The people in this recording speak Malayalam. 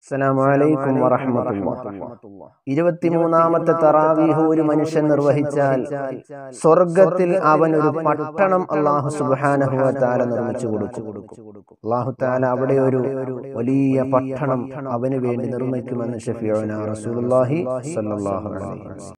അസ്സലാമു അലൈക്കും വറഹ്മത്തുള്ളാഹി. 23ാമത്തെ തറാവീഹ് ഒരു മനുഷ്യൻ നിർവഹിച്ചാൽ സ്വർഗ്ഗത്തിൽ അവനൊരു പട്ടണം അല്ലാഹു സുബ്ഹാനഹു വ തആല നിർമ്മിച്ചു കൊടുക്കും. അല്ലാഹു തആല അവിടെ ഒരു വലിയ പട്ടണം അവന് വേണ്ടി നിർമ്മിക്കുമെന്ന് ശഫീഉനാ റസൂലുള്ളാഹി സ്വല്ലല്ലാഹു അലൈഹി വസല്ലം.